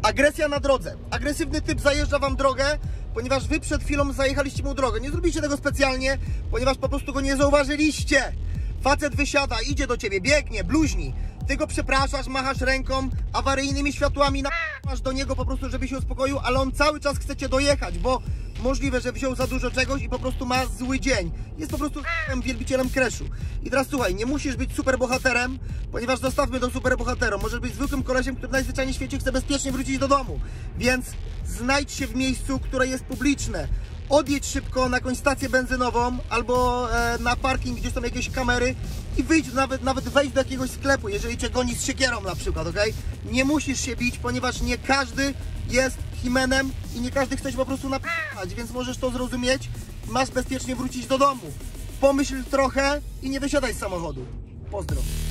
Agresja na drodze. Agresywny typ zajeżdża wam drogę, ponieważ wy przed chwilą zajechaliście mu drogę. Nie zrobiliście tego specjalnie, ponieważ po prostu go nie zauważyliście. Facet wysiada, idzie do ciebie, biegnie, bluźni. Ty go przepraszasz, machasz ręką, awaryjnymi światłami, masz do niego po prostu, żeby się uspokoił, ale on cały czas chce cię dojechać, bo możliwe, że wziął za dużo czegoś i po prostu ma zły dzień. Jest po prostu wielbicielem crashu. I teraz słuchaj, nie musisz być superbohaterem, ponieważ zostawmy to superbohaterom. Możesz być zwykłym kolesiem, który najzwyczajniej w świecie chce bezpiecznie wrócić do domu. Więc znajdź się w miejscu, które jest publiczne. Odjedź szybko na jakąś stację benzynową albo na parking, gdzie są jakieś kamery i wyjdź, nawet wejdź do jakiegoś sklepu, jeżeli cię goni z siekierą na przykład, ok? Nie musisz się bić, ponieważ nie każdy jest Himenem i nie każdy chce się po prostu napijać, więc możesz to zrozumieć, masz bezpiecznie wrócić do domu. Pomyśl trochę i nie wysiadaj z samochodu. Pozdro.